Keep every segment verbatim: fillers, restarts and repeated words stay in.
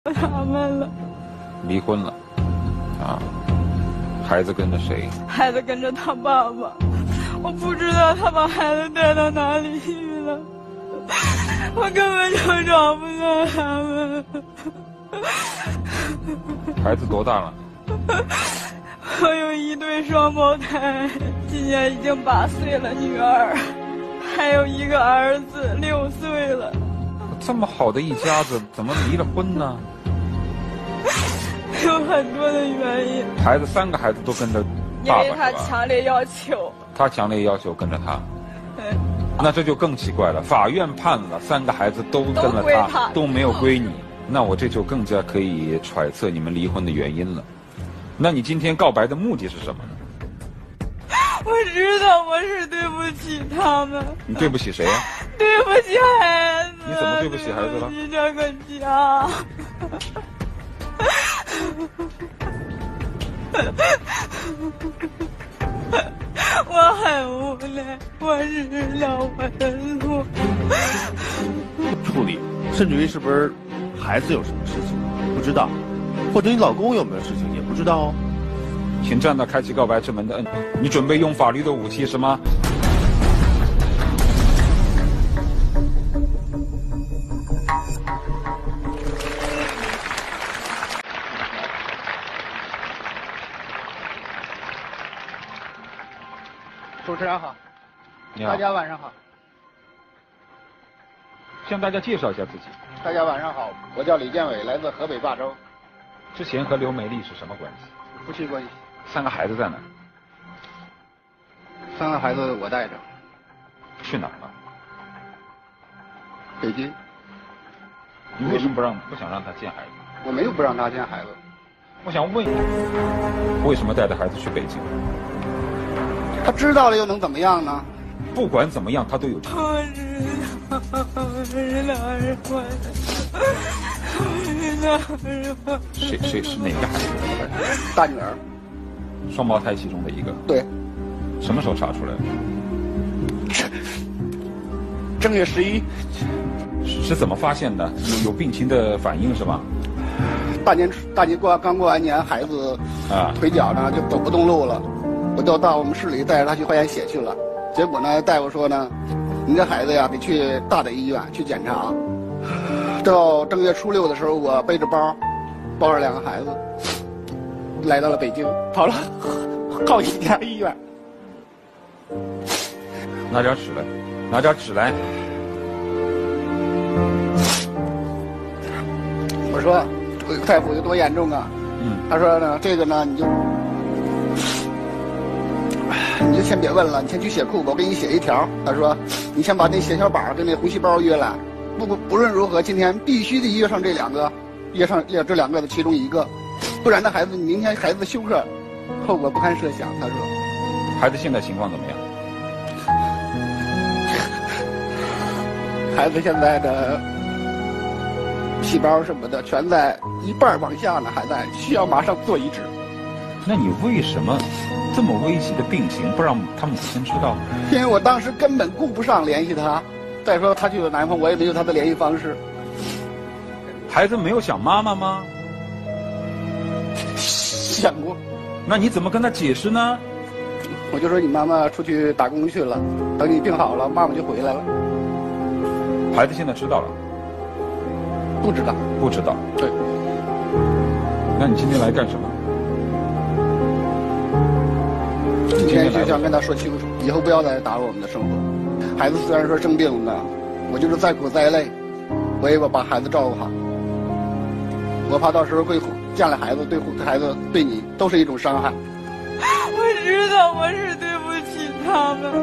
他们了， 离婚了，啊，孩子跟着谁？ 孩子跟着他爸爸，我不知道他把孩子带到哪里去了，我根本就找不到他们。 孩子多大了？ 我有一对双胞胎，今年已经八岁了，女儿，还有一个儿子六岁了。 这么好的一家子，怎么离了婚呢？ 有很多的原因。 孩子三个孩子都跟着爸爸， 因为他强烈要求。 他强烈要求跟着他。 对。 那这就更奇怪了，法院判了三个孩子都跟了他， 他都没有归你，那我这就更加可以揣测你们离婚的原因了。那你今天告白的目的是什么呢？ 我知道我是对不起他们。 你对不起谁呀、啊？ 对不起孩子。 你怎么对不起孩子了？ 对不起这个家。我很无奈，我知道我的错。 处理，甚至于是不是孩子有什么事情不知道，或者你老公有没有事情也不知道哦。 请站到开启告白之门的摁，你准备用法律的武器是吗？ 主持人好， 你好， 大家晚上好。 向大家介绍一下自己。 大家晚上好，我叫李建伟，来自河北霸州。 之前和刘美丽是什么关系？ 夫妻关系。 三个孩子在哪？ 三个孩子我带着。 去哪儿了？ 北京。 你为什么不让不想让他见孩子？ 我没有不让他见孩子。 我想问你，为什么带着孩子去北京？ 他知道了又能怎么样呢？ 不管怎么样，他都有权。 我知道，我知道是我的，我知道是我的。 谁谁是哪个孩子？ 大女儿。 双胞胎其中的一个。 对。 什么时候查出来的？ 正月十一。 是怎么发现的？有有病情的反应是吧？ 大年大年过刚过完年，孩子啊腿脚呢就走不动路了。我就到我们市里带着他去化验血去了，结果呢，大夫说呢，你这孩子呀得去大的医院去检查。到正月初六的时候，我背着包，抱着两个孩子，来到了北京，跑了好几家医院。 拿点纸来，拿点纸来。 我说，这个大夫有多严重啊？嗯，他说呢，这个呢，你就。你就先别问了，你先去血库吧，我给你写一条。他说，你先把那血小板跟那红细胞约来，不不不论如何，今天必须得约上这两个，约上这两个的其中一个，不然那孩子明天孩子休克，后果不堪设想。他说， 孩子现在情况怎么样？ 孩子现在的细胞什么的全在一半往下呢，还在需要马上做移植。 那你为什么这么危急的病情不让他母亲知道？ 因为我当时根本顾不上联系他，再说他去了南方，我也没有他的联系方式。 孩子没有想妈妈吗？ 想过。 那你怎么跟他解释呢？ 我就说你妈妈出去打工去了，等你病好了，妈妈就回来了。 孩子现在知道了？ 不知道。 不知道。 对。 那你今天来干什么？ 今天就想跟他说清楚，以后不要再打扰我们的生活。孩子虽然说生病了，我就是再苦再累，我也要把孩子照顾好。我怕到时候会见了孩子，对孩子对你都是一种伤害。 我知道我是对不起他们。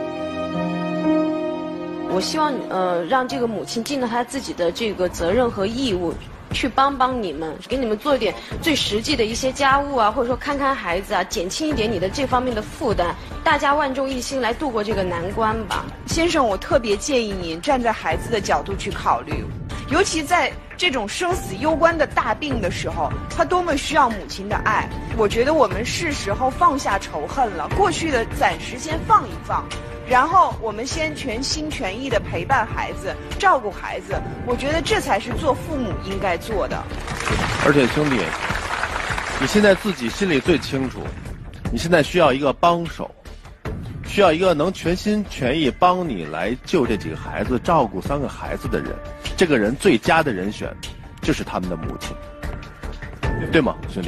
我希望呃让这个母亲尽到她自己的这个责任和义务。去帮帮你们，给你们做一点最实际的一些家务啊，或者说看看孩子啊，减轻一点你的这方面的负担，大家万众一心来度过这个难关吧。 先生，我特别建议您站在孩子的角度去考虑，尤其在这种生死攸关的大病的时候，他多么需要母亲的爱。我觉得我们是时候放下仇恨了，过去的暂时先放一放。然后我们先全心全意地陪伴孩子，照顾孩子，我觉得这才是做父母应该做的。 而且兄弟，你现在自己心里最清楚，你现在需要一个帮手，需要一个能全心全意帮你来救这几个孩子、照顾三个孩子的人。这个人最佳的人选，就是他们的母亲，对吗，兄弟？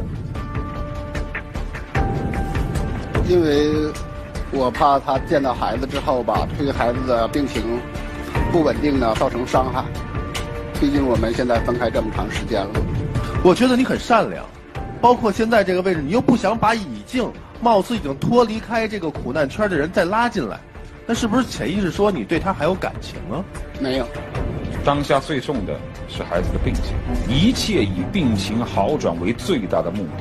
因为我怕他见到孩子之后吧，对孩子的病情不稳定呢造成伤害。毕竟我们现在分开这么长时间了。 我觉得你很善良，包括现在这个位置，你又不想把已经貌似已经脱离开这个苦难圈的人再拉进来，那是不是潜意识说你对他还有感情啊？ 没有。 当下最重的是孩子的病情，一切以病情好转为最大的目的。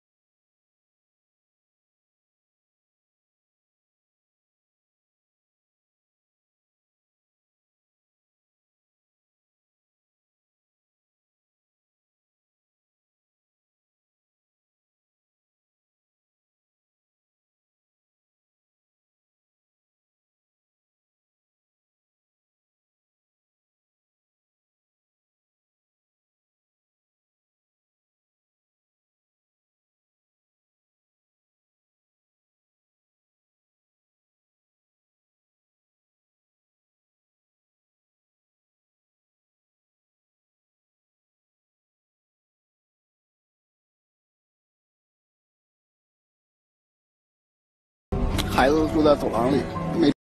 孩子住在走廊里，没。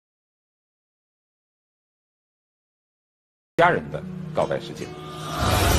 家人的告白时间。